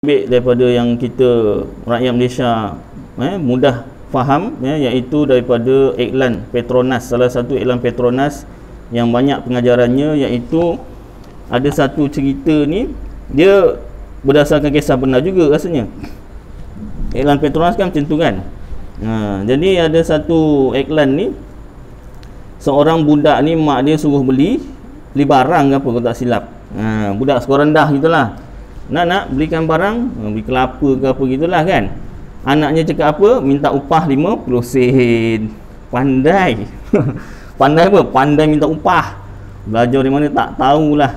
Ambil daripada yang kita rakyat Malaysia mudah faham, iaitu daripada iklan Petronas. Salah satu iklan Petronas yang banyak pengajarannya, iaitu ada satu cerita ni, dia berdasarkan kisah benar juga rasanya. Iklan Petronas kan macam tu kan. Jadi ada satu iklan ni, seorang budak ni mak dia suruh beli barang ke apa kalau tak silap. Budak sekolah rendah gitulah. Nak belikan barang, beli kelapa ke apa gitulah kan. Anaknya cakap apa? Minta upah 50 sen. Pandai. Pandai apa? Pandai minta upah. Belajar dari mana tak tahulah.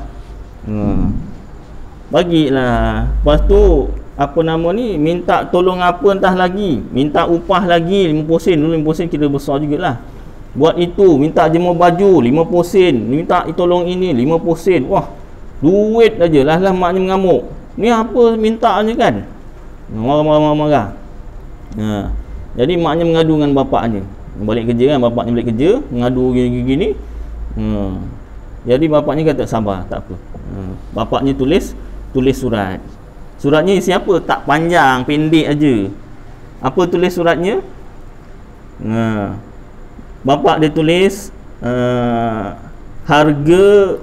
Bagilah. Lepas tu apa nama ni, minta tolong apa entah lagi, minta upah lagi 50 sen. Dulu 50 sen kira besar jugalah. Buat itu, minta jemur baju 50 sen, minta tolong ini 50 sen. Wah, duit aja lah maknya mengamuk. Ni apa mintanya kan? Marah-marah. Jadi maknya mengadu dengan bapaknya. Balik kerja kan, bapaknya balik kerja, mengadu gini-gini. Jadi bapaknya kata sabar, tak apa. Bapaknya tulis surat. Suratnya isi apa? Tak panjang, pendek aja. Apa tulis suratnya? Bapak dia tulis harga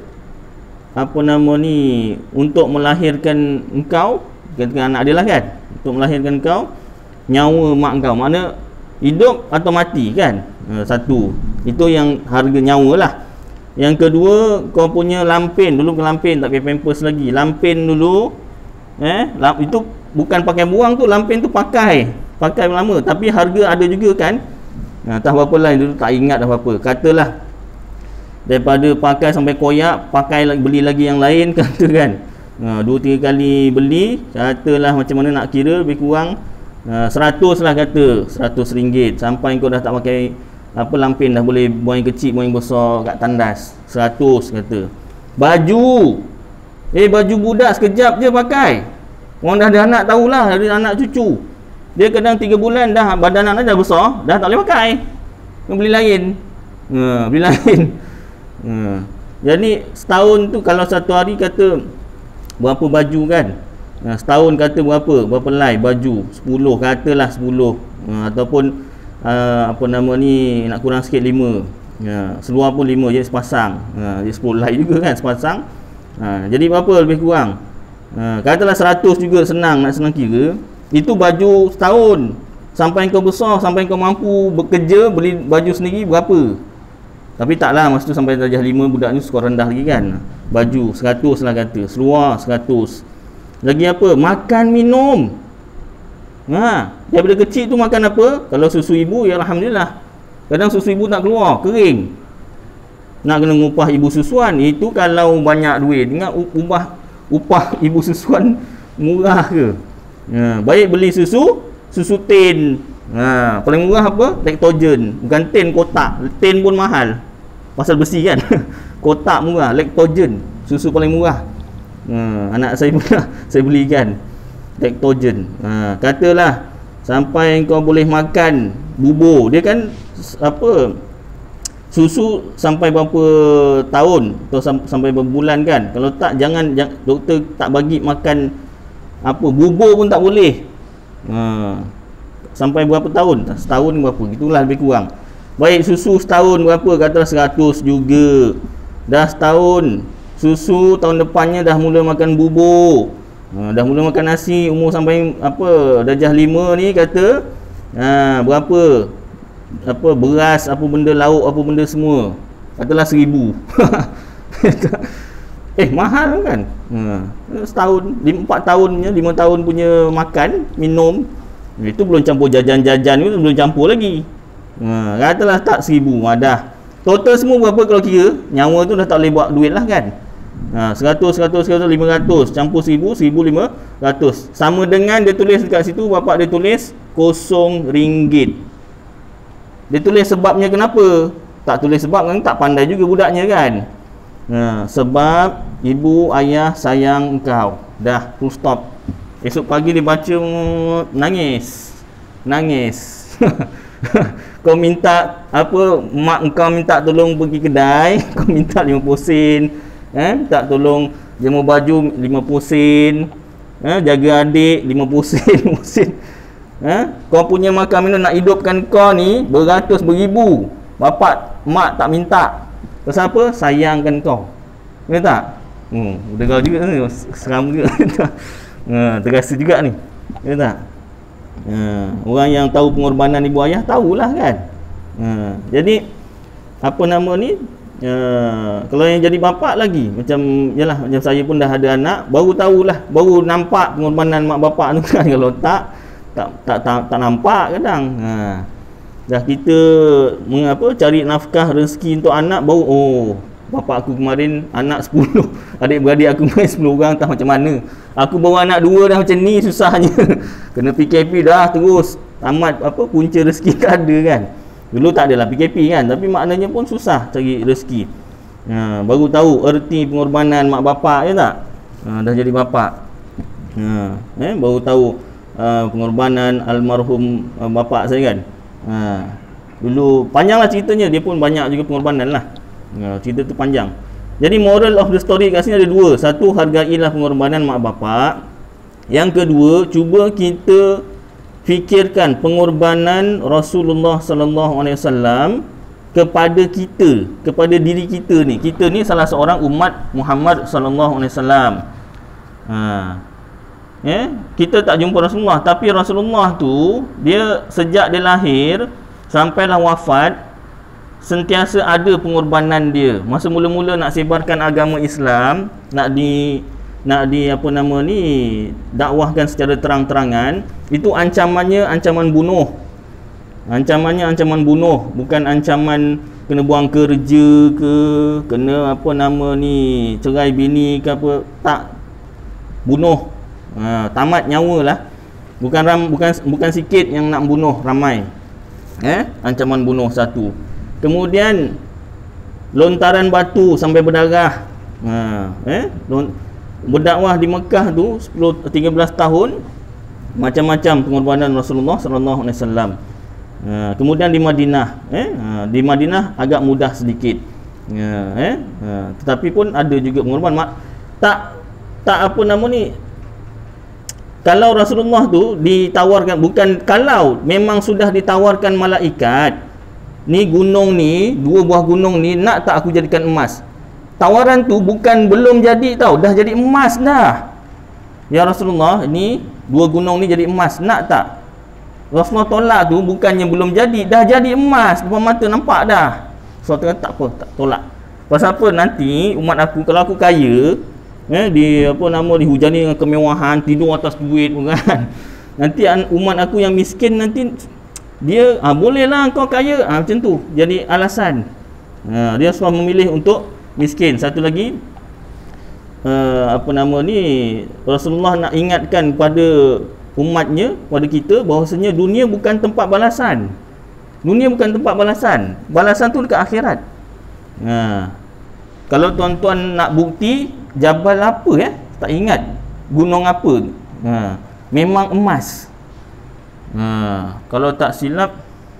apa nama ni, untuk melahirkan engkau, katakan anak dia lah kan, untuk melahirkan engkau, nyawa mak engkau, makna hidup atau mati kan. Satu, itu yang harga nyawa lah. Yang kedua, kau punya lampin, dulu lampin tak pakai pampers lagi, lampin dulu, itu bukan pakai buang tu, lampin tu pakai lama, tapi harga ada juga kan. Tak berapa lah, dulu tak ingat dah berapa. Katalah daripada pakai sampai koyak, beli lagi yang lain, kata kan. 2-3 kali beli, katalah macam mana nak kira, lebih kurang 100 lah kata, 100 ringgit. Sampai kau dah tak pakai apa lampin, dah boleh buang yang kecil, buang yang besar kat tandas, 100 kata. Baju, baju budak sekejap je pakai. Orang dah ada anak tahulah, ada anak cucu. Dia kadang 3 bulan dah badan anak dah besar, dah tak boleh pakai. Beli lain. Beli lain. Jadi setahun tu kalau satu hari kata berapa baju kan. Setahun kata berapa helai baju, 10 katalah 10. Ataupun apa nama ni, nak kurang sikit 5. Seluar pun 5, jadi sepasang. Jadi 10 helai juga kan sepasang. Jadi berapa lebih kurang? Katalah 100 juga, senang nak senang kira. Itu baju setahun. Sampai kau besar, sampai kau mampu bekerja, beli baju sendiri berapa? Tapi taklah masa tu sampai darjah 5, budak ni skor rendah lagi kan. Baju 100 lah kata, seluar 100. Lagi apa? Makan minum. Daripada kecil tu makan apa? Kalau susu ibu, ya alhamdulillah. Kadang susu ibu tak keluar, kering. Nak kena upah ibu susuan. Itu kalau banyak duit. Ingat upah ibu susuan murah ke? Baik beli susu tin. Paling murah apa? Lactogen. Bukan tin kotak. Tin pun mahal, pasal besi kan. Kotak murah, Lactogen, susu paling murah. Anak saya pula saya belikan Lactogen. Katalah sampai kau boleh makan bubur. Dia kan apa, susu sampai berapa tahun atau sampai berapa bulan kan. Kalau tak, jangan doktor tak bagi makan apa, bubur pun tak boleh. Sampai berapa tahun? Setahun berapa? Gitulah lebih kurang. Baik susu setahun berapa? Katalah 100 juga. Dah setahun susu, tahun depannya dah mula makan bubur. Dah mula makan nasi, umur sampai apa, darjah 5 ni kata berapa? Apa beras, apa benda lauk, apa benda semua. Katalah 1000. Mahal kan. Setahun, 4 tahunnya, 5 tahun punya makan, minum. Itu belum campur jajan-jajan, itu belum campur lagi. Katalah tak 1000, dah. Total semua berapa kalau kira? Nyawa tu dah tak boleh buat duit lah kan. 100, 500, campur 1000, 1500. Sama dengan dia tulis dekat situ, bapak dia tulis RM0. Dia tulis sebabnya kenapa? Tak tulis sebab kan, tak pandai juga budaknya kan. Sebab ibu ayah sayang engkau. Dah, full stop. Esok pagi dia baca, nangis. Kau minta apa, mak engkau minta tolong pergi kedai, kau minta 50 sen. Minta tolong jemur baju 50 sen. jaga adik 50 sen, 50 sen. Kau punya makan minum nak hidupkan kau ni beratus beribu. Bapak, mak tak minta. Pasal apa? Sayangkan kau. Betul tak? Dengar juga ni, seram juga. Terasa juga ni. Betul tak? Orang yang tahu pengorbanan ibu ayah tahulah kan. Jadi apa nama ni, kalau yang jadi bapa lagi macam yalah, macam saya pun dah ada anak, baru tahulah, baru nampak pengorbanan mak bapak tu kan. Kalau tak nampak kadang. Dah kita cari nafkah rezeki untuk anak, baru bapak aku kemarin anak 10, adik-beradik aku main 10 orang, tak macam mana. Aku bawa anak 2 dah macam ni susahnya. Kena PKP dah terus tamat punca rezeki tak ada kan. Dulu tak adalah PKP kan, tapi maknanya pun susah cari rezeki. Baru tahu erti pengorbanan mak bapak, ya tak? Dah jadi bapak. Baru tahu pengorbanan almarhum bapak saya kan. Dulu panjanglah ceritanya, dia pun banyak juga pengorbanan lah. Cerita tu panjang. Jadi moral of the story kat sini ada 2. Satu, hargailah pengorbanan mak bapak. Yang kedua, cuba kita fikirkan pengorbanan Rasulullah sallallahu alaihi wasallam kepada kita, kepada diri kita ni. Kita ni salah seorang umat Muhammad sallallahu alaihi wasallam. Kita tak jumpa Rasulullah, tapi Rasulullah tu dia sejak dia lahir sampailah wafat sentiasa ada pengorbanan dia. Masa mula-mula nak sebarkan agama Islam, nak di dakwahkan secara terang-terangan, itu ancamannya ancaman bunuh. Ancamannya ancaman bunuh, bukan ancaman kena buang kerja ke, kena cerai bini ke apa, tak. Bunuh. Tamat nyawa lah. Bukan sikit yang nak bunuh ramai. Ancaman bunuh satu. Kemudian lontaran batu sampai berdarah. Berdakwah di Mekah tu 13 tahun, macam-macam pengorbanan Rasulullah sallallahu alaihi wasallam. Kemudian di Madinah, di Madinah agak mudah sedikit. Tetapi pun ada juga pengorbanan. Kalau Rasulullah tu ditawarkan, bukan kalau, memang sudah ditawarkan malaikat, ni gunung ni, 2 buah gunung ni, nak tak aku jadikan emas? Tawaran tu bukan belum jadi tau, dah jadi emas dah. Ya Rasulullah, ni 2 gunung ni jadi emas, nak tak? Rasulullah tolak tu bukannya belum jadi, dah jadi emas, depan mata nampak dah. Rasulullah kata tak apa, tak tolak. Pasal apa? Nanti umat aku, kalau aku kaya, dihujani dengan kemewahan, tidur atas duit kan. Nanti umat aku yang miskin, nanti dia bolehlah kau kaya, macam tu jadi alasan. Dia selalu memilih untuk miskin. Satu lagi, Rasulullah nak ingatkan pada umatnya, pada kita, bahawasanya dunia bukan tempat balasan. Dunia bukan tempat balasan. Balasan tu dekat akhirat. Kalau tuan-tuan nak bukti, jabal apa tak ingat, gunung apa, memang emas. Kalau tak silap,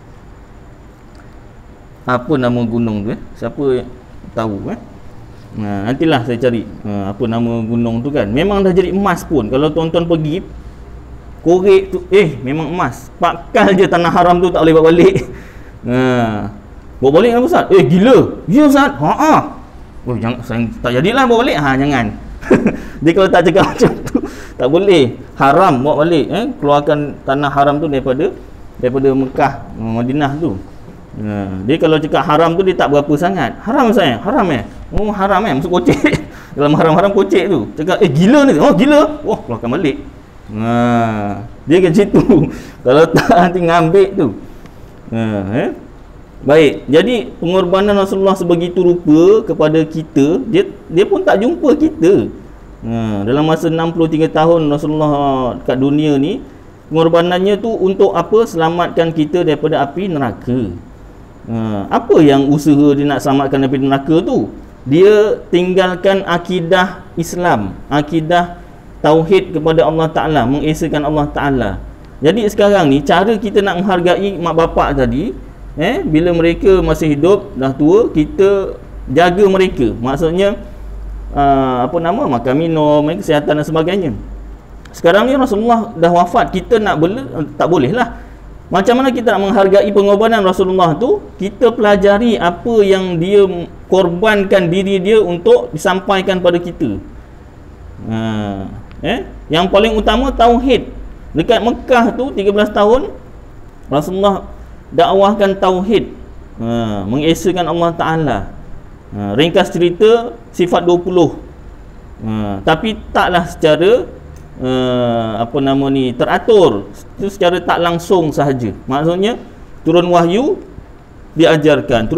apa nama gunung tu siapa tahu nantilah saya cari apa nama gunung tu kan. Memang dah jadi emas pun. Kalau tuan-tuan pergi korek tu, memang emas. Pakal je tanah haram tu tak boleh bawa balik. Bawa balik kan Ustaz? Gila. Ya Ustaz? Jangan, saya tak jadilah bawa balik. Jangan. Dia kalau tak cakap macam tu, tak boleh. Haram bawa balik. Keluarkan tanah haram tu daripada Mekah, Madinah tu. Dia kalau cakap haram tu, dia tak berapa sangat. Haram saya? Haram haram masuk kocek. Dalam haram-haram kocek tu. Cakap, gila ni. Gila. Keluarkan balik. Dia kan situ. Kalau tak, nanti ngambil tu. Baik, jadi pengorbanan Rasulullah sebegitu rupa kepada kita, dia pun tak jumpa kita. Dalam masa 63 tahun Rasulullah kat dunia ni, pengorbanannya tu untuk apa? Selamatkan kita daripada api neraka. Apa yang usaha dia nak selamatkan daripada neraka tu? Dia tinggalkan akidah Islam, akidah tauhid kepada Allah Ta'ala, mengesakan Allah Ta'ala. Jadi sekarang ni, cara kita nak menghargai mak bapak tadi, bila mereka masih hidup, dah tua, kita jaga mereka. Maksudnya makan minum, kesihatan dan sebagainya. Sekarang ni Rasulullah dah wafat, kita nak tak boleh lah. Macam mana kita nak menghargai pengorbanan Rasulullah tu? Kita pelajari apa yang dia korbankan diri dia untuk disampaikan pada kita. Yang paling utama tauhid. Dekat Mekah tu 13 tahun Rasulullah dakwahkan tauhid, mengesakan Allah Ta'ala. Ringkas cerita sifat 20, tapi taklah secara teratur, itu secara tak langsung sahaja. Maksudnya turun wahyu diajarkan,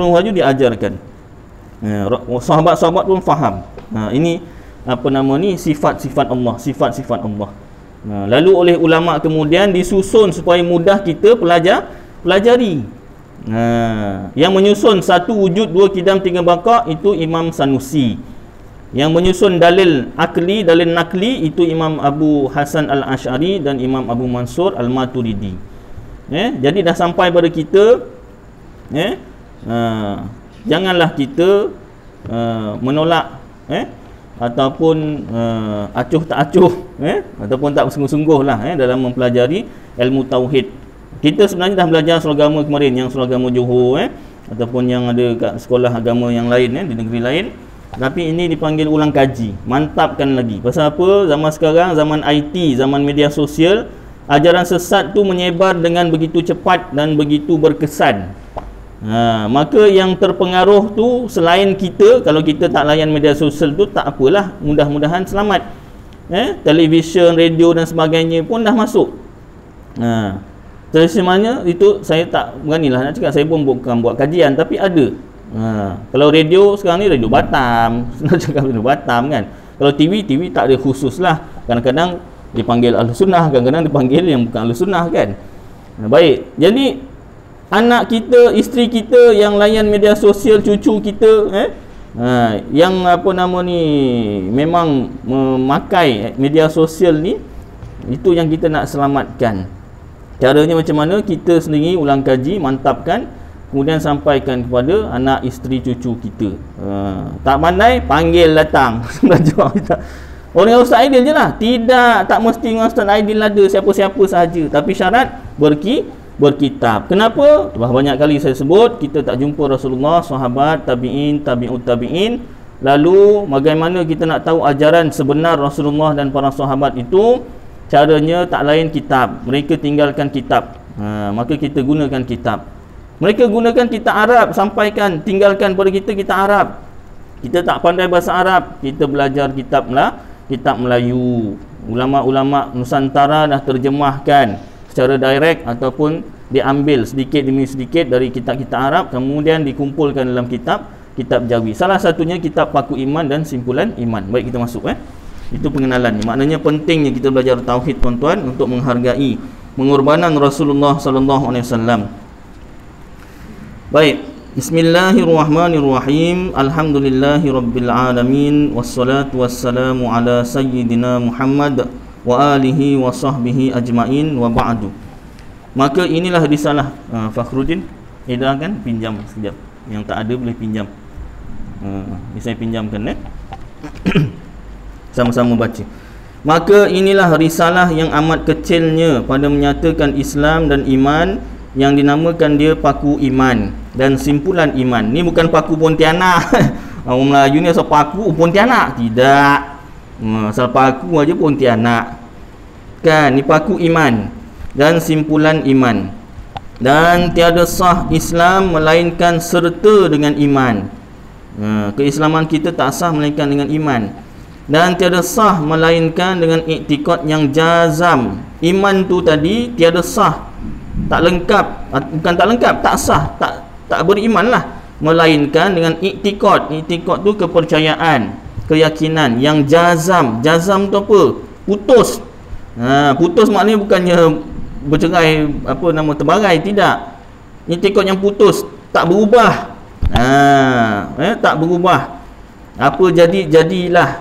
sahabat-sahabat pun faham. Ini sifat-sifat Allah, sifat-sifat Allah. Lalu oleh ulama kemudian disusun supaya mudah kita pelajari. Yang menyusun satu wujud, dua kidam, tiga baka itu Imam Sanusi. Yang menyusun dalil akli, dalil nakli itu Imam Abu Hasan Al-Ash'ari dan Imam Abu Mansur Al-Maturidi. Jadi dah sampai pada kita. Janganlah kita menolak ataupun acuh tak acuh, ataupun tak bersungguh-sungguh lah dalam mempelajari ilmu tauhid. Kita sebenarnya dah belajar surah agama kemarin, yang surah agama Johor ataupun yang ada kat sekolah agama yang lain di negeri lain. Tapi ini dipanggil ulang kaji, mantapkan lagi. Pasal apa? Zaman sekarang, zaman IT, zaman media sosial, ajaran sesat tu menyebar dengan begitu cepat dan begitu berkesan. Maka yang terpengaruh tu selain kita, kalau kita tak layan media sosial tu tak apalah, mudah-mudahan selamat. Televisyen, radio dan sebagainya pun dah masuk. Sebenarnya itu saya tak beranilah nak cakap, saya pun bukan buat kajian, tapi ada. Kalau radio sekarang ni radio Batam, nak cakap radio Batam kan. Kalau TV tak ada khusus lah. Kadang-kadang dipanggil Ahlus Sunnah, kadang-kadang dipanggil yang bukan Ahlus Sunnah kan. Baik, jadi anak kita, isteri kita yang layan media sosial, cucu kita yang memang memakai media sosial ni, itu yang kita nak selamatkan. Caranya macam mana? Kita sendiri ulang kaji, mantapkan, kemudian sampaikan kepada anak, isteri, cucu kita. Tak pandai, panggil datang. Orang yang Ustaz Aidil je lah. Tidak, tak mesti dengan Ustaz Aidil ada, siapa-siapa sahaja. Tapi syarat berkitab. Kenapa? Banyak kali saya sebut, kita tak jumpa Rasulullah, sahabat, tabi'in, tabi'ut tabi'in. Lalu bagaimana kita nak tahu ajaran sebenar Rasulullah dan para sahabat itu? Caranya tak lain kitab. Mereka tinggalkan kitab, maka kita gunakan kitab. Mereka gunakan kitab Arab, sampaikan, tinggalkan pada kita kitab Arab. Kita tak pandai bahasa Arab, kita belajar kitab Melayu. Ulama-ulama Nusantara dah terjemahkan secara direct ataupun diambil sedikit demi sedikit dari kitab-kitab Arab, kemudian dikumpulkan dalam kitab Jawi. Salah satunya kitab Paku Iman dan Simpulan Iman. Baik, kita masuk itu pengenalan. Maknanya pentingnya kita belajar tauhid, tuan-tuan, untuk menghargai pengorbanan Rasulullah sallallahu alaihi wasallam. Baik, bismillahirrahmanirrahim. Alhamdulillahirabbil alamin, wassalatu wassalamu ala sayyidina Muhammad wa alihi wa sahbihi ajmain, wa ba'du. Maka inilah risalah Fakhruddin. Edarkan, pinjam sekejap. Yang tak ada boleh pinjam. Saya pinjamkan sama-sama baca. Maka inilah risalah yang amat kecilnya pada menyatakan Islam dan iman, yang dinamakan dia Paku Iman dan Simpulan Iman. Ni bukan Paku Pontianak. Orang Melayu ni asal paku Pontianak. Tidak. Asal paku aja Pontianak. Kan, ni Paku Iman dan Simpulan Iman. Dan tiada sah Islam melainkan serta dengan iman. Keislaman kita tak sah melainkan dengan iman. Dan tiada sah melainkan dengan iktikad yang jazam. Iman tu tadi tiada sah, tak lengkap, bukan tak lengkap, tak sah, tak beriman lah, melainkan dengan iktikad. Iktikad tu kepercayaan, keyakinan yang jazam. Jazam tu apa? Putus. Putus maknanya bukannya bercerai, terbarai, tidak. Iktikad yang putus, tak berubah. Tak berubah. Apa jadilah.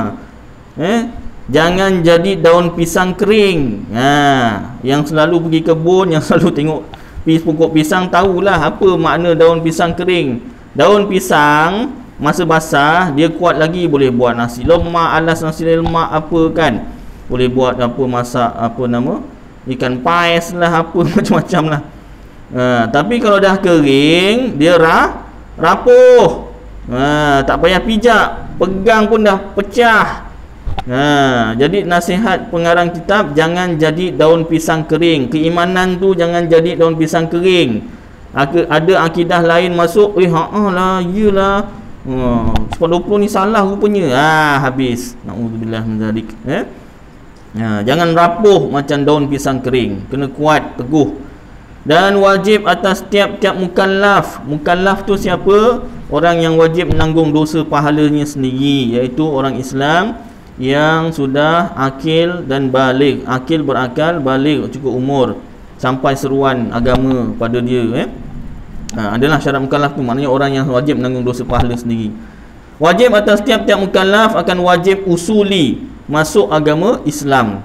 Jangan jadi daun pisang kering. Yang selalu pergi kebun, yang selalu tengok pokok pisang, tahulah apa makna daun pisang kering. Daun pisang masa basah dia kuat lagi, boleh buat nasi lemak, alas nasi lemak apa kan. boleh buat apa, masak apa nama, ikan pais lah, apa macam-macam lah. Tapi kalau dah kering, dia rapuh. Tak payah pijak, pegang pun dah pecah. Jadi nasihat pengarang kitab, jangan jadi daun pisang kering. Keimanan tu jangan jadi daun pisang kering. Ada akidah lain masuk, lah, iyalah, 20 ni salah rupanya. Habis. Naudzubillah min zalik. Jangan rapuh macam daun pisang kering. Kena kuat, teguh. Dan wajib atas tiap-tiap mukallaf. Mukallaf tu siapa? Orang yang wajib menanggung dosa pahalanya sendiri, iaitu orang Islam yang sudah akil dan baligh. Akil berakal, baligh cukup umur, sampai seruan agama pada dia. Adalah syarat mukallaf tu, maknanya orang yang wajib menanggung dosa pahala sendiri. Wajib atas tiap-tiap mukallaf akan wajib usuli, masuk agama Islam.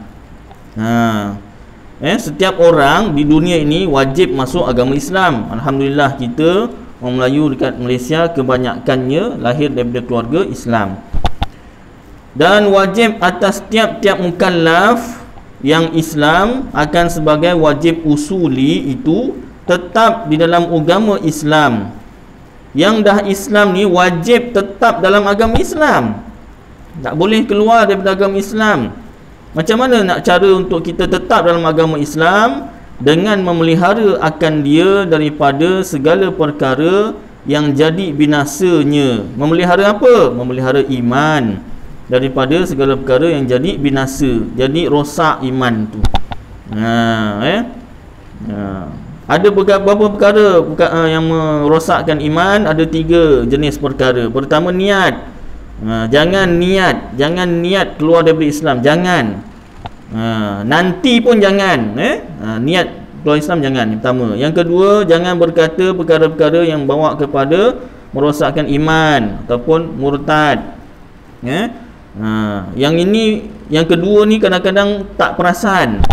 Setiap orang di dunia ini wajib masuk agama Islam. Alhamdulillah, kita orang Melayu dekat Malaysia kebanyakannya lahir daripada keluarga Islam. Dan wajib atas tiap-tiap mukallaf yang Islam akan sebagai wajib usuli itu tetap di dalam agama Islam. Yang dah Islam ni wajib tetap dalam agama Islam, tak boleh keluar daripada agama Islam. Macam mana nak cara untuk kita tetap dalam agama Islam? Dengan memelihara akan dia daripada segala perkara yang jadi binasanya. Memelihara apa? Memelihara iman daripada segala perkara yang jadi binasa, jadi rosak iman tu. Ada beberapa perkara yang merosakkan iman. Ada 3 jenis perkara. Pertama, niat. Jangan niat keluar daripada Islam, jangan. Nanti pun jangan. Niat keluar Islam jangan. Yang pertama. Yang kedua, jangan berkata perkara-perkara yang bawa kepada merosakkan iman ataupun murtad. Yang kedua ni kadang-kadang tak perasan.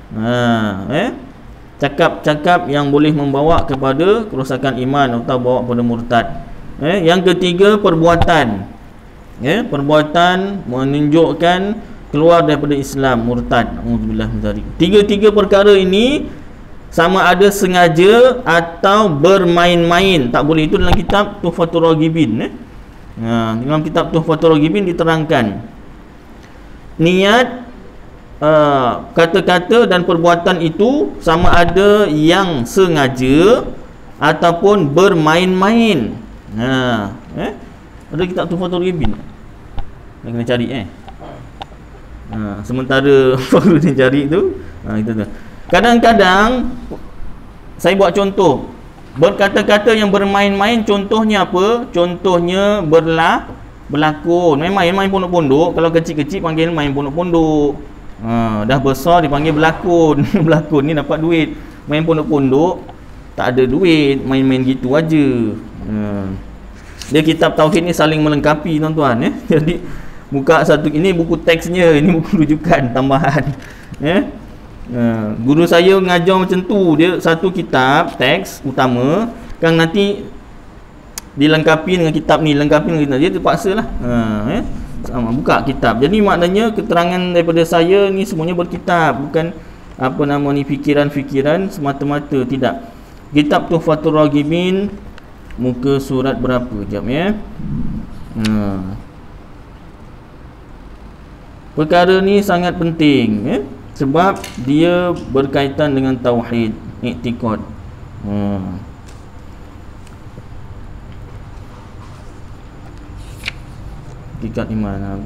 Cakap-cakap yang boleh membawa kepada kerosakan iman atau bawa kepada murtad. Yang ketiga, perbuatan. Perbuatan menunjukkan keluar daripada Islam, murtad. Alhamdulillah. 3 perkara ini sama ada sengaja atau bermain-main, tak boleh. Itu dalam kitab Tuhfatur Raghibin. Dalam kitab Tuhfatur Raghibin diterangkan niat, kata-kata dan perbuatan itu sama ada yang sengaja ataupun bermain-main. Ada kitab Tuhfatur Raghibin, kena cari sementara baru dia cari tu. Itu tu. Kadang-kadang saya buat contoh, berkata-kata yang bermain-main. Contohnya apa? Contohnya berlakon, main pondok-pondok. Kalau kecil-kecil panggil main pondok-pondok. Dah besar dipanggil berlakon. Berlakon ni dapat duit. Main pondok-pondok tak ada duit, main-main gitu aja. Dia kitab tauhid ni saling melengkapi, tuan-tuan. Jadi buka satu, ini buku teksnya, ini buku rujukan tambahan. Guru saya mengajar macam tu. Dia satu kitab teks utama kan, nanti dilengkapi dengan kitab ni, dia terpaksa lah. Buka kitab. Jadi maknanya keterangan daripada saya ni semuanya berkitab, bukan fikiran-fikiran semata-mata, tidak. Kitab Tuhfatur Raghibin, muka surat berapa? Jap perkara ni sangat penting, sebab dia berkaitan dengan tauhid, i'tiqad. Tingkat iman.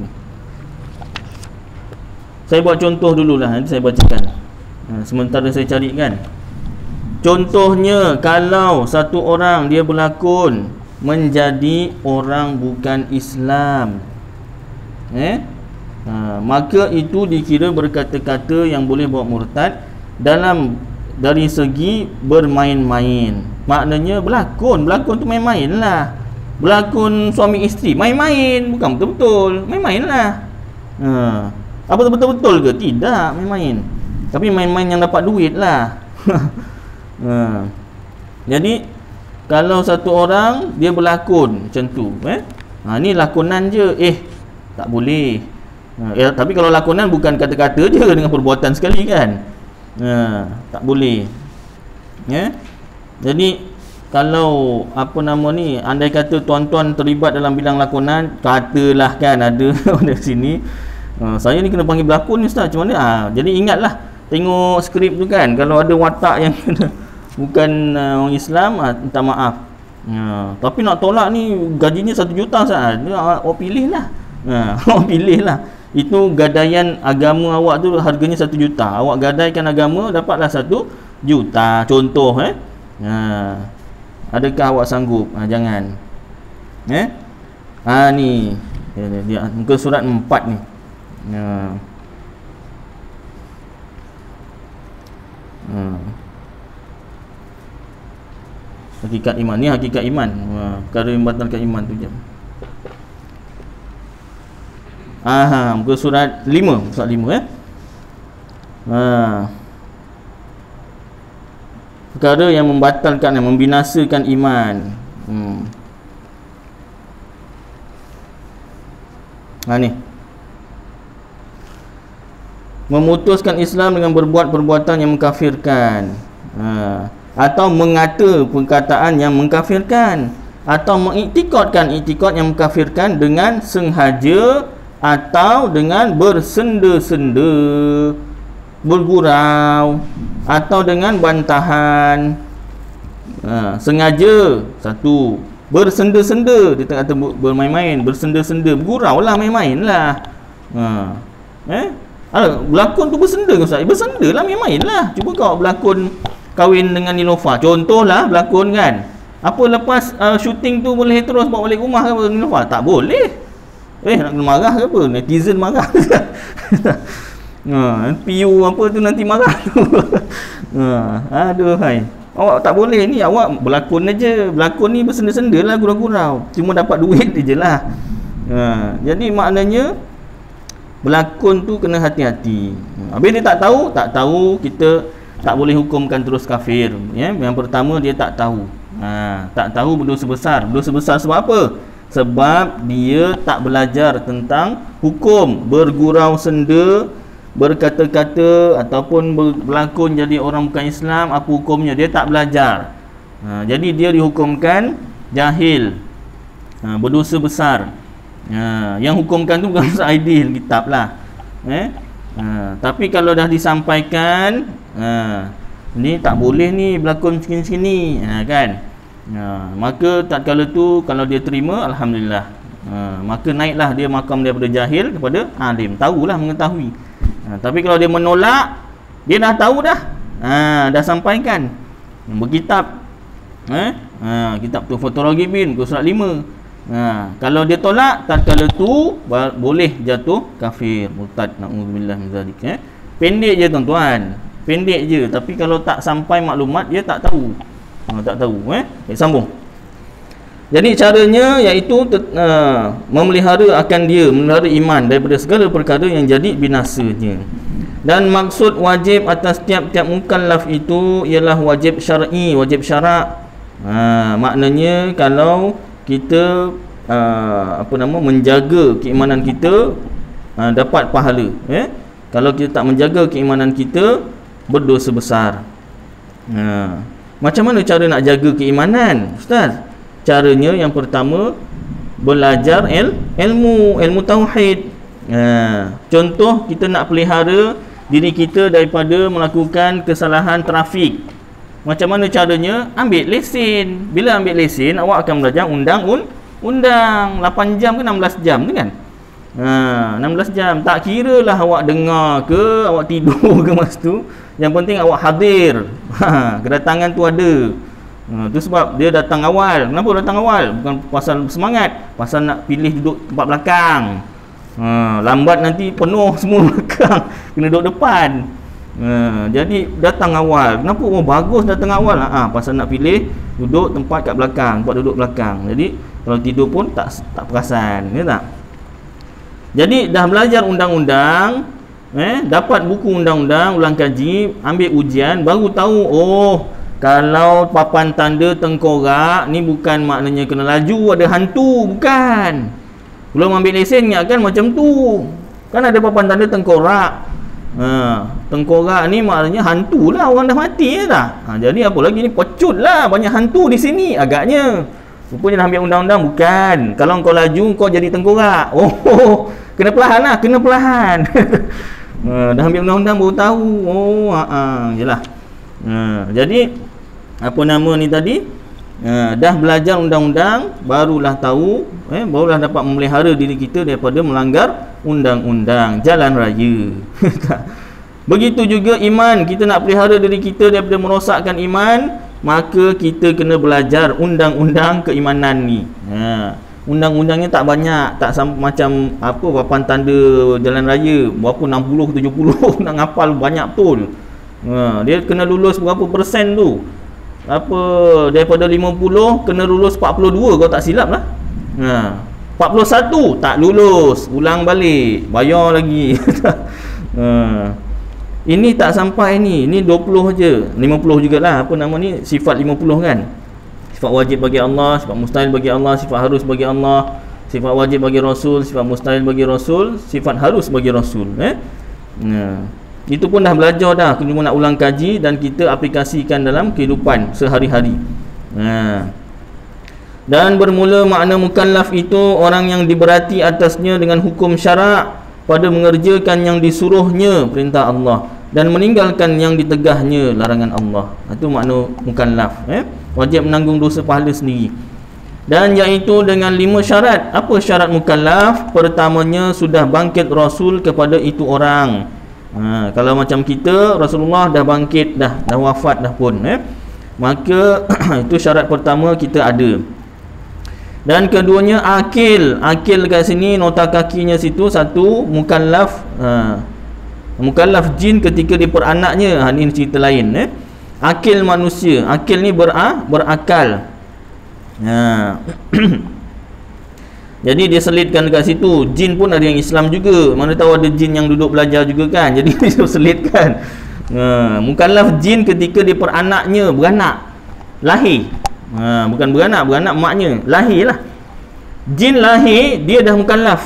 Saya buat contoh dululah, nanti saya bacakan. Sementara saya carikan. Contohnya, kalau satu orang dia berlakon menjadi orang bukan Islam, maka itu dikira berkata-kata yang boleh bawa murtad dari segi bermain-main. Maknanya berlakon tu main-main lah. Berlakon suami isteri, main-main, bukan betul-betul, main-main lah. Apa betul-betul ke? Tidak, main-main. Tapi main-main yang dapat duit lah. Jadi kalau satu orang dia berlakon macam tu, ni lakonan je, tak boleh. Ya, tapi kalau lakonan bukan kata-kata je, dengan perbuatan sekali kan. Tak boleh. Ya. Jadi kalau apa nama ni, andai kata tuan-tuan terlibat dalam bidang lakonan, katalah kan ada di sini, saya ni kena panggil berlakon ni ustaz, macam mana? Jadi ingatlah tengok skrip tu kan, kalau ada watak yang bukan orang Islam, minta maaf. Tapi nak tolak ni gajinya 1 juta ustaz, awak pilih lah. Awak pilih lah. Itu gadaian agama awak tu harganya 1 juta. Awak gadaikan agama, dapatlah 1 juta. Contoh adakah awak sanggup? Jangan. Ni dia muka surat 4 ni. Hakikat iman ni, hakikat iman. Perkara yang membatalkan iman tu je. Muka surat 5, surat 5 perkara yang membatalkan, yang membinasakan iman. Ni memutuskan Islam dengan berbuat perbuatan yang mengkafirkan, atau mengata perkataan yang mengkafirkan, atau mengiktikadkan iktikad yang mengkafirkan dengan sengaja atau dengan bersenda-senda, bergurau, atau dengan bantahan. Sengaja, satu. Bersenda-senda, dia tak kata bermain-main, bersenda-senda, bergurau lah, main-main lah. Berlakon tu bersenda ke ustaz? Bersenda lah, main-main lah. Cuba kau berlakon kahwin dengan Nilofa, contohlah berlakon kan. Apa lepas syuting tu boleh terus bawa balik rumah ke Nilofa? Tak boleh. Nak kena marah ke apa? Netizen marah. PU apa tu nanti marah tu. Aduh hai. Awak tak boleh ni, awak berlakon aja. Berlakon ni bersenda-senda lah, gurau-gurau. Cuma dapat duit je lah. Jadi maknanya berlakon tu kena hati-hati. Habis dia tak tahu, kita tak boleh hukumkan terus kafir. Yang pertama dia tak tahu. Tak tahu berdosa besar. Berdosa besar sebab apa? Sebab dia tak belajar tentang hukum bergurau senda, berkata-kata ataupun berlakon jadi orang bukan Islam. Apa hukumnya? Dia tak belajar. Jadi dia dihukumkan jahil, berdosa besar. Yang hukumkan tu bukan Aidil kitab lah. Tapi kalau dah disampaikan, ni tak boleh ni berlakon sini-sini, kan? Maka tatkala tu kalau dia terima, alhamdulillah. Maka naiklah dia makam daripada jahil kepada alim, tahulah, mengetahui. Tapi kalau dia menolak, dia dah tahu dah. Dah sampaikan. Berkitab. Kitab tu Fathuragibin, surat 5. Kalau dia tolak, tatkala tu boleh jatuh kafir, murtad, naudzubillah min zalik. Pendek je tuan-tuan. Pendek je. Tapi kalau tak sampai maklumat, dia tak tahu. Tak tahu. Sambung. Jadi caranya iaitu memelihara akan dia, memelihara iman daripada segala perkara yang jadi binasanya. Dan maksud wajib atas tiap-tiap mukallaf itu ialah wajib syar'i, wajib syarak. Maknanya kalau kita menjaga keimanan kita, dapat pahala. Kalau kita tak menjaga keimanan kita, berdosa besar. Macam mana cara nak jaga keimanan, ustaz? Caranya yang pertama, belajar ilmu tauhid. Contoh, kita nak pelihara diri kita daripada melakukan kesalahan trafik. Macam mana caranya? Ambil lesen. Bila ambil lesen, awak akan belajar undang-undang 8 jam ke 16 jam tu kan? 16 jam. Tak kira lah awak dengar ke, awak tidur ke masa tu. Yang penting awak hadir. Kedatangan tu ada. Tu sebab dia datang awal. Kenapa datang awal? Bukan pasal semangat, pasal nak pilih duduk tempat belakang. Lambat nanti penuh semua belakang, kena duduk depan. Jadi datang awal. Kenapa? Bagus datang awal. Pasal nak pilih duduk tempat kat belakang, buat duduk belakang. Jadi kalau tidur pun tak perasan, ya tak? Jadi dah belajar undang-undang, dapat buku undang-undang, ulang kaji, ambil ujian, baru tahu, kalau papan tanda tengkorak ni bukan maknanya kena laju, ada hantu, bukan. Belum ambil lesen ingatkan macam tu. Kan ada papan tanda tengkorak. Tengkorak ni maknanya hantu lah, orang dah mati dah. Jadi apa lagi ni, pecut lah, banyak hantu di sini agaknya. Rupanya dah ambil undang-undang. Bukan, kalau kau laju kau jadi tengkorak. Kena perlahan lah, kena perlahan. Dah ambil undang-undang baru tahu. Jelah. Jadi apa nama ni tadi, dah belajar undang-undang barulah tahu, barulah dapat memelihara diri kita daripada melanggar undang-undang jalan raya. Begitu juga iman, kita nak pelihara diri kita daripada merosakkan iman, maka kita kena belajar undang-undang keimanan ni. Undang-undangnya tak banyak, tak macam apa papan tanda jalan raya berapa 60 70 nak ngapal banyak betul. Dia kena lulus berapa persen tu, apa daripada 50 kena lulus 42 kalau tak silap lah. 41 tak lulus, ulang balik, bayar lagi. Ini tak sampai ni 20 je, 50 jugalah, apa nama ni, sifat 50 kan. Sifat wajib bagi Allah, sifat mustahil bagi Allah, sifat harus bagi Allah, sifat wajib bagi Rasul, sifat mustahil bagi Rasul, sifat harus bagi Rasul. Itu pun dah belajar dah, cuma nak ulang kaji dan kita aplikasikan dalam kehidupan sehari-hari. Dan bermula makna mukallaf itu orang yang diberati atasnya dengan hukum syarak pada mengerjakan yang disuruhnya perintah Allah dan meninggalkan yang ditegahnya larangan Allah. Itu makna mukallaf. Wajib menanggung dosa pahala sendiri. Dan iaitu dengan 5 syarat. Apa syarat mukallaf? Pertamanya sudah bangkit Rasul kepada itu orang. Kalau macam kita, Rasulullah dah bangkit dah wafat dah pun, maka itu syarat pertama kita ada. Dan keduanya akil. Akil kat sini nota kakinya situ satu, mukallaf. Mukallaf jin ketika diperanaknya. Ini cerita lain. Akil manusia. Akil ni berakal. Jadi dia selitkan dekat situ. Jin pun ada yang Islam juga. Mana tahu ada jin yang duduk belajar juga kan. Jadi dia selitkan. Mukallaf jin ketika dia peranaknya, beranak, lahir. Bukan beranak maknya, lahir lah. Jin lahir, dia dah mukallaf.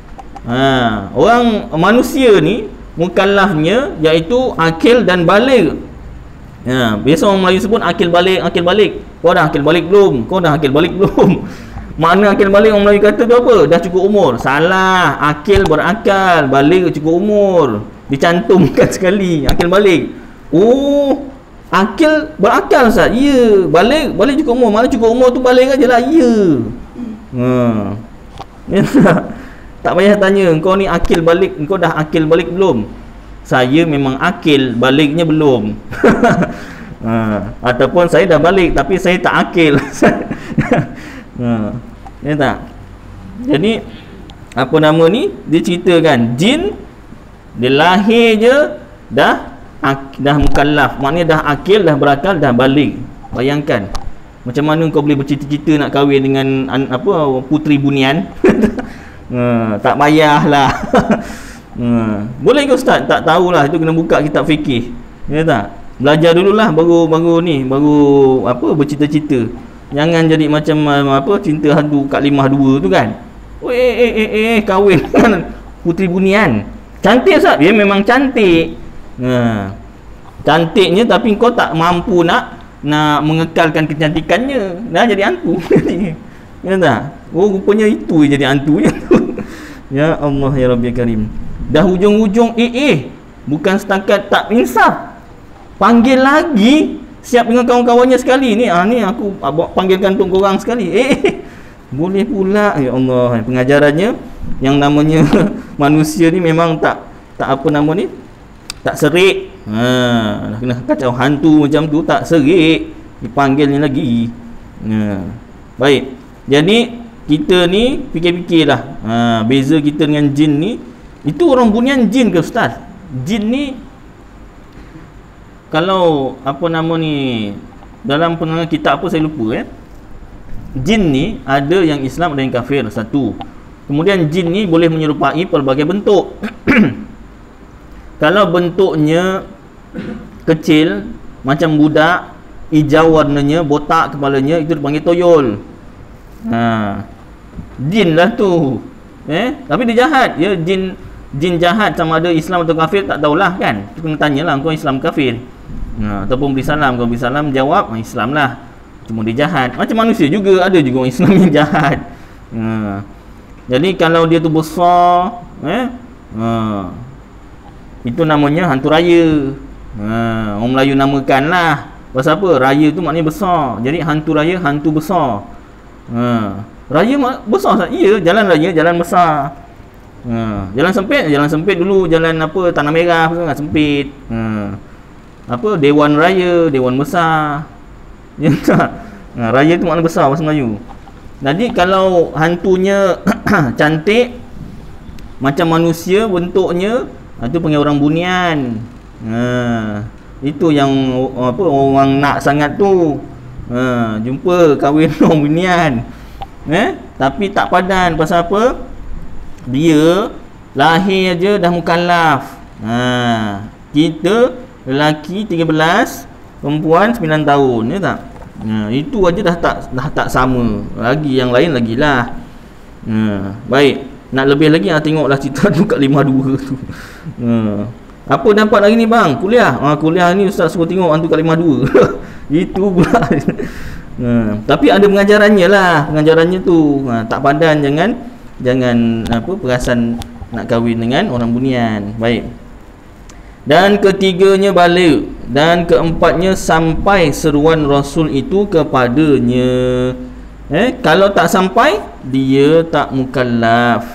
Orang manusia ni mukallafnya iaitu akil dan baligh. Biasa orang Melayu sebut akil balik. Kau dah akil balik belum? Makna akil balik orang Melayu kata tu apa? Dah cukup umur. Salah. Akil berakal, balik cukup umur. Dicantumkan sekali akil balik. Akil berakal Ustaz. Ya, balik cukup umur. Mana cukup umur tu balik aje lah. Ya. Tak payah tanya, kau ni akil balik, kau dah akil balik belum? Saya memang akil, baliknya belum. Ataupun saya dah balik tapi saya tak akil. Ya tak? Jadi apa nama ni, dia ceritakan jin dia lahir je dah mukallaf, maknanya dah akil, dah berakal, dah balik. Bayangkan macam mana kau boleh bercita-cita nak kahwin dengan puteri bunian. Tak payahlah. Boleh ke Ustaz? Tak tahulah, itu kena buka kitab fikih. Ya tak? Belajar dululah baru bercita-cita. Jangan jadi macam cinta hantu kat Limah 2 tu kan. Kahwin dengan puteri bunian. Cantik Ustaz? Dia memang cantik. Cantiknya tapi kau tak mampu nak mengekalkan kecantikannya. Dah jadi hantu. Ya tak? Rupanya itu jadi hantunya. Ya Allah ya Rabbi Karim. Dah hujung-hujung bukan setakat tak insaf, panggil lagi, siap dengan kawan-kawannya sekali ni. Ni aku panggilkan untuk korang sekali. Boleh pula. Ya Allah, pengajarannya yang namanya manusia ni memang tak serik. Kena kacau hantu macam tu, tak serik, dipanggilnya lagi. Baik. Jadi kita ni fikir-fikirlah, beza kita dengan jin ni. Itu orang bunian jin ke Ustaz? Jin ni kalau dalam penerangan kitab apa saya lupa. Jin ni ada yang Islam, ada yang kafir, satu. Kemudian jin ni boleh menyerupai pelbagai bentuk. Kalau bentuknya kecil macam budak, hijau warnanya, botak kepalanya, itu dipanggil toyol. Jin lah tu. Tapi dia jahat. Ya, jin jin jahat sama ada Islam atau kafir tak tahulah kan. Kita kena tanyalah kau Islam kafir. Ataupun beri salam, kau beri salam jawab Islam lah. Cuma dia jahat. Macam manusia juga, ada juga orang Islam yang jahat. Jadi kalau dia tu besar, itu namanya hantu raya. Orang Melayu namakan lah. Pasal apa? Raya tu maknanya besar. Jadi hantu raya, hantu besar. Raya besar. Ya, jalan raya, jalan besar. Jalan sempit dulu, jalan apa, Tanah Merah sangat sempit. Dewan raya, dewan besar. Ya tak? Raya tu makna besar bahasa Melayu. Jadi kalau hantunya cantik macam manusia bentuknya, itu panggil orang bunian. Itu yang orang nak sangat tu. Jumpa kahwin orang bunian. Tapi tak padan. Pasal apa? Dia lahir aja dah mukallaf. Kita lelaki 13, perempuan 9 tahun, ya tak? Itu aja dah tak sama. Lagi yang lain lagilah. Baik, nak lebih lagi tengoklah cerita tu kat 52 tu. Apa dapat hari ni bang? Kuliah. Kuliah ni ustaz suruh tengok hantu kat 52. Itu pula. Tapi ada pengajarannya lah. Pengajarannya tu tak padan, jangan perasan nak kahwin dengan orang bunian. Baik. Dan ketiganya balik, dan keempatnya sampai seruan Rasul itu kepadanya. Kalau tak sampai, dia tak mukallaf.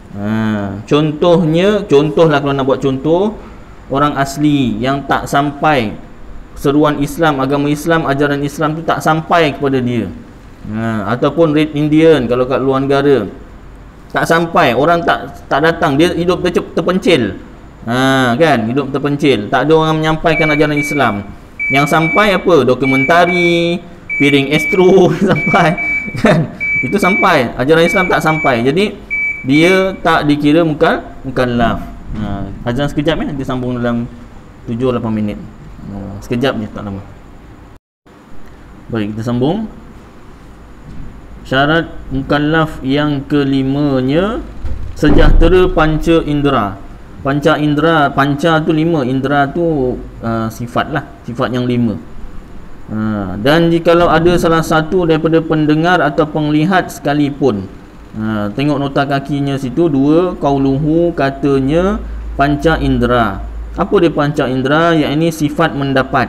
Contohlah kalau nak buat contoh, orang asli yang tak sampai seruan Islam, agama Islam, ajaran Islam tu tak sampai kepada dia. Ataupun Red Indian kalau kat luar negara, tak sampai, orang tak datang, dia hidup terpencil. Kan, hidup terpencil, tak ada orang menyampaikan ajaran Islam. Yang sampai apa? Dokumentari, piring astro sampai, kan? Itu sampai, ajaran Islam tak sampai. Jadi dia tak dikira mukallaf. Azan sekejap nanti sambung dalam 7-8 minit. Sekejap je, tak lama. Baik, kita sambung. Syarat mukallaf yang kelimanya sejahtera panca indera. Panca indera, panca tu 5, indera tu sifat lah, sifat yang 5. Dan jikalau ada salah satu daripada pendengar atau penglihat sekalipun, tengok nota kakinya situ, 2, qauluhu, katanya panca indera. Apa dia panca indera? Iaitu sifat mendapat.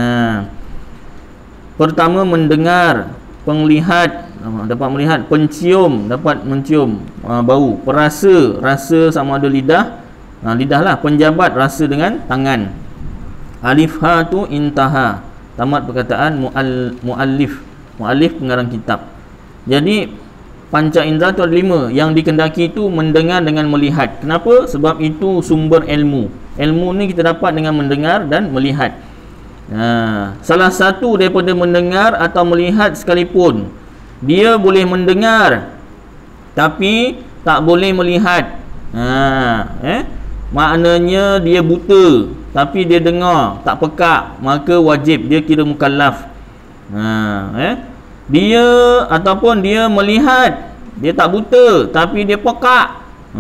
Pertama mendengar, penglihat dapat melihat, pencium dapat mencium bau, perasa, rasa sama ada lidah, lidah lah, penjabat rasa dengan tangan. Alif ha tu intaha, tamat perkataan muallif pengarang kitab. Jadi panca indera tu ada 5. Yang dikendaki tu mendengar dengan melihat. Kenapa? Sebab itu sumber ilmu. Ilmu ni kita dapat dengan mendengar dan melihat. Salah satu daripada mendengar atau melihat sekalipun, dia boleh mendengar tapi tak boleh melihat. Maknanya dia buta tapi dia dengar, tak pekak, maka wajib dia kira mukallaf. Dia ataupun dia melihat, dia tak buta tapi dia pekak.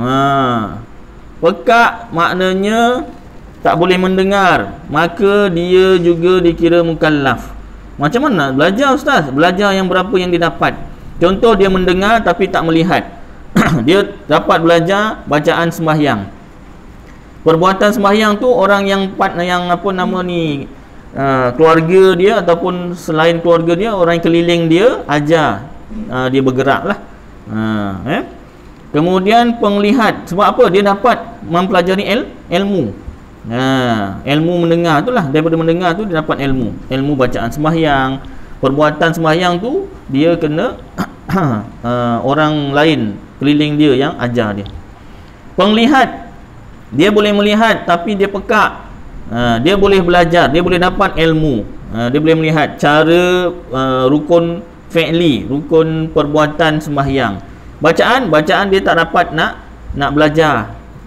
Pekak maknanya tak boleh mendengar, maka dia juga dikira mukallaf. Macam mana belajar ustaz? Belajar yang berapa yang dia dapat. Contoh dia mendengar tapi tak melihat. Dia dapat belajar bacaan sembahyang. Perbuatan sembahyang tu orang yang keluarga dia ataupun selain keluarga dia, orang yang keliling dia ajar dia bergerak lah. Kemudian penglihat, sebab apa? Dia dapat mempelajari ilmu. Ilmu mendengar tu lah, daripada mendengar tu dia dapat ilmu bacaan sembahyang. Perbuatan sembahyang tu dia kena orang lain keliling dia yang ajar dia. Penglihat, dia boleh melihat tapi dia pekak. Dia boleh belajar, dia boleh dapat ilmu. Dia boleh melihat cara rukun fi'li, rukun perbuatan sembahyang. Bacaan dia tak dapat nak belajar.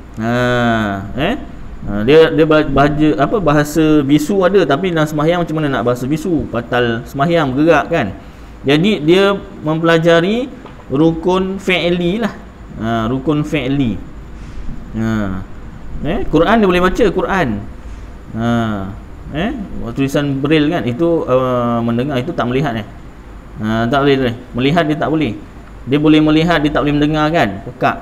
Dia bahasa bisu ada, tapi dalam sembahyang macam mana nak bahasa bisu? Batal sembahyang, bergerak kan. Jadi dia mempelajari rukun fi'li lah. Rukun fi'li. Quran dia boleh baca Quran. Tulisan braille kan itu mendengar, itu tak melihat tak boleh. Melihat dia tak boleh. Dia boleh melihat, dia tak boleh mendengar kan, pekak.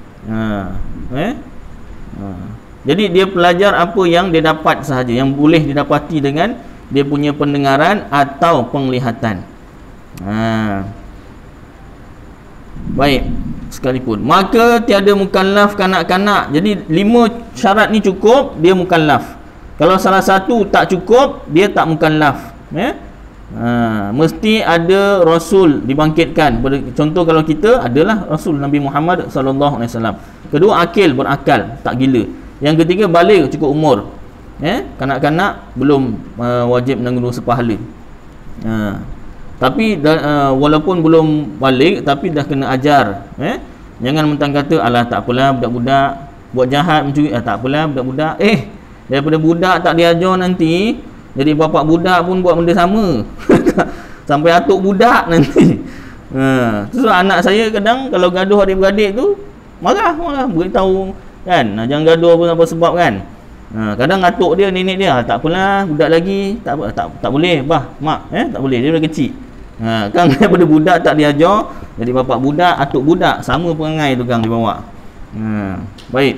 Jadi dia pelajar apa yang dia dapat sahaja, yang boleh didapati dengan dia punya pendengaran atau penglihatan. Baik, sekalipun maka tiada mukallaf kanak-kanak. Jadi 5 syarat ni cukup, dia mukallaf. Kalau salah satu tak cukup, dia tak mukallaf. Mesti ada rasul dibangkitkan. Contoh kalau kita adalah rasul Nabi Muhammad sallallahu alaihi wasallam. Kedua, akil, berakal, tak gila. Yang ketiga, baligh, cukup umur. Kanak-kanak belum wajib menanggung dosa pahala. Tapi walaupun belum balik, tapi dah kena ajar. Jangan mentang kata alah tak apalah budak-budak buat jahat mencuri, tak apalah budak-budak. Daripada budak tak diajar nanti jadi bapak budak pun buat benda sama. Sampai atuk budak nanti. So anak saya kadang kalau gaduh adik-beradik tu marah beritahu kan, jangan gaduh apa sebab kan. Kadang atuk dia, nenek dia, tak apalah budak lagi, tak boleh bah mak, tak boleh, dia dah kecil. Kan daripada budak tak diajar jadi bapak budak, atuk budak, sama perangai tu kan dibawa. Baik.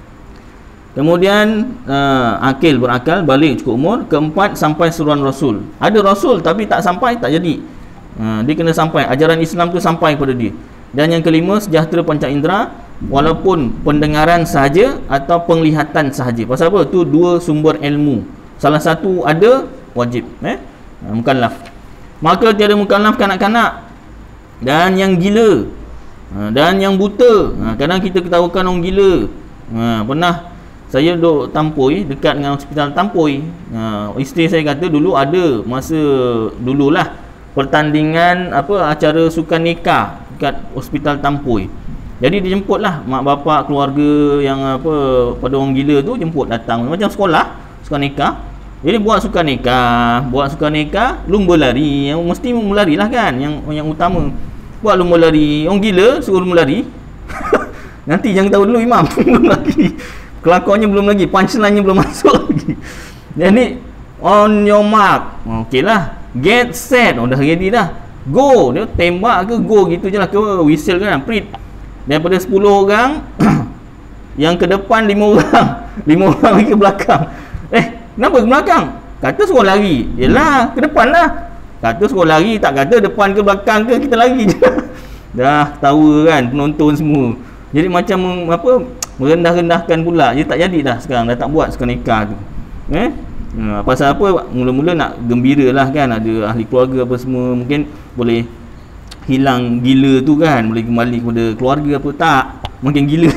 Kemudian akil, berakal, balik, cukup umur. Keempat, sampai seruan rasul. Ada rasul tapi tak sampai, tak jadi. Dia kena sampai, ajaran Islam tu sampai kepada dia. Dan yang kelima, sejahtera panca indera, walaupun pendengaran sahaja atau penglihatan sahaja. Pasal apa? Tu 2 sumber ilmu. Salah satu ada, wajib mukallaf. Maka tiada mukallaf kanak-kanak dan yang gila dan yang buta. Kadang kita ketawakan orang gila. Pernah saya duduk Tampoi, dekat dengan hospital Tampoi. Isteri saya kata dulu ada masa dululah pertandingan acara sukan nikah dekat hospital Tampoi. Jadi dijemputlah mak bapak keluarga yang pada orang gila tu, jemput datang macam sekolah sukan nikah. Jadi buat sukan nikah, lumba lari, yang mesti melarilah kan, yang utama. Buat lumba lari, orang gila suruh lumba lari. Nanti jangan tahu dulu imam belum lagi. Kelakonnya belum lagi, punchline-nya belum masuk lagi. Jadi on your mark. Okeylah. Get set. Dah ready dah. Go. Dia tembak ke go gitu je lah, ke whistle kan, prit. Daripada 10 orang yang ke depan 5 orang. 5 orang lagi ke belakang. Kenapa ke belakang? Kata suruh lari. Yelah, ke depan lah. Kata suruh lari, tak kata depan ke belakang ke, kita lari je. Dah tahu kan penonton semua. Jadi macam merendah-rendahkan pula. Dia tak jadi dah sekarang, dah tak buat sukan nikah tu. Pasal apa? Mula-mula nak gembira lah kan, ada ahli keluarga apa semua, mungkin boleh hilang gila tu kan, boleh kembali kepada keluarga apa, tak, makin gila.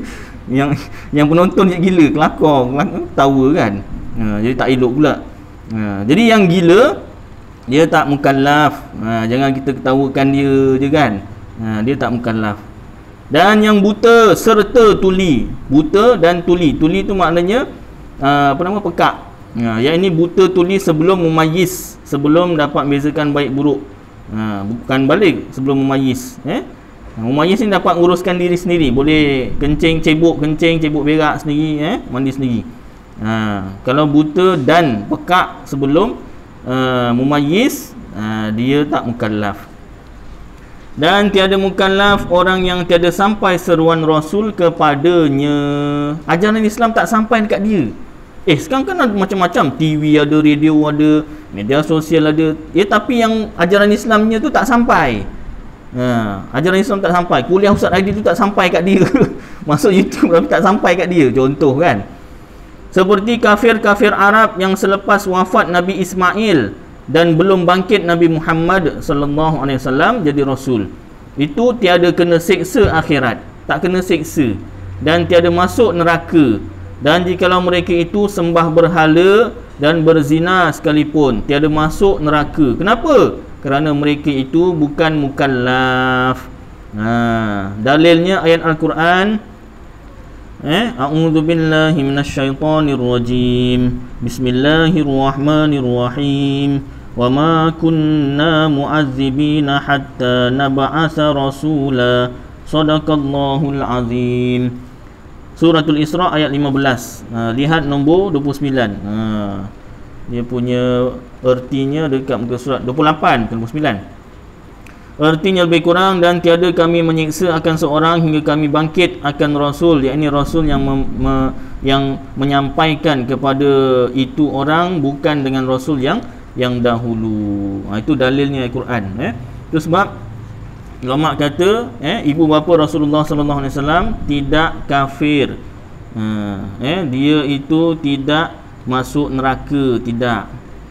yang penonton je gila, kelakar tawa kan. Jadi tak elok pula. Jadi yang gila dia tak mukallaf. Jangan kita ketawakan dia je kan. Dia tak mukallaf. Dan yang buta serta tuli. Buta dan tuli. Tuli tu maknanya pekak. Yang ini buta tuli sebelum memayis, sebelum dapat membezakan baik buruk. Bukan balik, sebelum memayis. Memayis ni dapat uruskan diri sendiri. Boleh kencing cebok berak sendiri, mandi sendiri. Kalau buta dan pekak sebelum memayis, dia tak mukallaf. Dan tiada mukallaf orang yang tiada sampai seruan Rasul kepadanya. Ajaran Islam tak sampai dekat dia. Sekarang kan ada macam-macam, TV ada, radio ada, media sosial ada. Tapi yang ajaran Islamnya tu tak sampai. Ajaran Islam tak sampai. Kuliah Ustaz Aidi tu tak sampai kat dia. Masuk YouTube tapi tak sampai kat dia. Contoh kan, seperti kafir-kafir Arab yang selepas wafat Nabi Ismail dan belum bangkit Nabi Muhammad sallallahu alaihi wasallam jadi rasul. Itu tiada kena seksa akhirat, tak kena seksa, dan tiada masuk neraka. Dan jikalau mereka itu sembah berhala dan berzina sekalipun, tiada masuk neraka. Kenapa? Kerana mereka itu bukan mukallaf. Dalilnya ayat Al-Quran. A'udzu billahi minasyaitonir rajim. Bismillahirrahmanirrahim. Wa ma kunna mu'adzibina hatta nab'atsa rasula. Shadaqallahul azim. Suratul Isra ayat 15. Lihat nombor 29. Dia punya ertinya dekat muka surat 28 ke 29. Artinya lebih kurang, dan tiada kami menyiksa akan seorang hingga kami bangkit akan Rasul, yakni Rasul yang yang menyampaikan kepada itu orang bukan dengan Rasul yang dahulu. Itu dalilnya Al-Quran. Itu sebab ulama kata ibu bapa Rasulullah sallallahu alaihi wasallam tidak kafir. Dia itu tidak masuk neraka, tidak.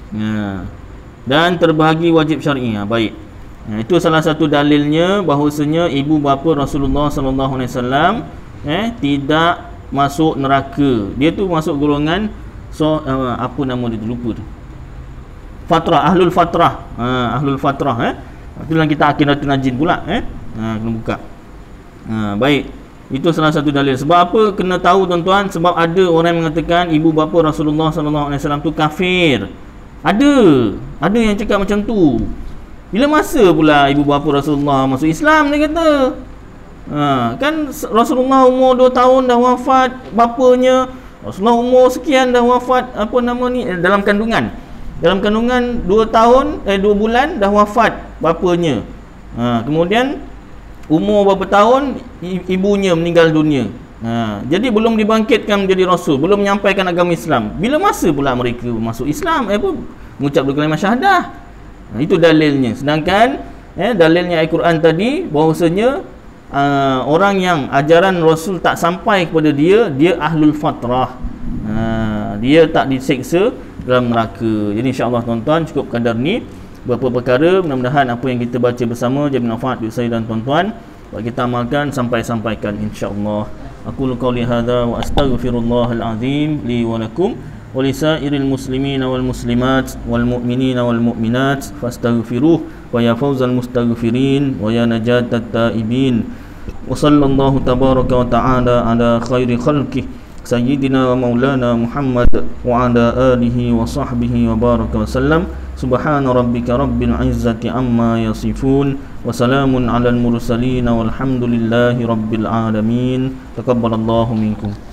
Dan terbahagi wajib syar'i. Baik. Itu salah satu dalilnya bahawasanya ibu bapa Rasulullah sallallahu alaihi wasallam tidak masuk neraka. Dia tu masuk golongan apa nama dia tu, lupa tu. Fatrah, ahlul fatrah. Ahlul fatrah. Itu dalam kita Aqidatul Najin pula. Kena buka. Baik. Itu salah satu dalil. Sebab apa kena tahu tuan-tuan? Sebab ada orang yang mengatakan ibu bapa Rasulullah sallallahu alaihi wasallam tu kafir. Ada yang cakap macam tu. Bila masa pula ibu bapa Rasulullah masuk Islam, dia kata. Kan Rasulullah umur 2 tahun dah wafat bapanya. Rasulullah umur sekian dah wafat dalam kandungan. Dalam kandungan 2 tahun 2 bulan dah wafat bapanya. Kemudian umur berapa tahun ibunya meninggal dunia. Jadi belum dibangkitkan menjadi rasul, belum menyampaikan agama Islam. Bila masa pula mereka masuk Islam? Mengucap dua kalimah syahadah. Itu dalilnya. Sedangkan dalilnya Al-Quran tadi bahawasanya orang yang ajaran Rasul tak sampai kepada dia ahlul fatrah. Dia tak diseksa dalam neraka. Jadi insya-Allah tuan-tuan cukup kadar ni beberapa perkara. Mudah-mudahan apa yang kita baca bersama jadi manfaat bagi saya dan tuan-tuan. Kita amalkan sampaikan insya-Allah. Aku qauli hadza wa astaghfirullahal azim li wa lakum wa lisairil muslimina wal muslimat wal mu'minina wal mu'minat fastaghfiruh wa ya fawzal mustaghfirin wa ya najatat taibin. Wa sallallahu tabaraka wa ta'ala ala khairi khalqih sayyidina wa maulana Muhammad wa ala alihi wa sahbihi wa baraka wa sallam. Subhana rabbika rabbil izzati amma yasifun wa salamun alal mursalin walhamdulillahi rabbil alamin. Taqabbalallahu minkum.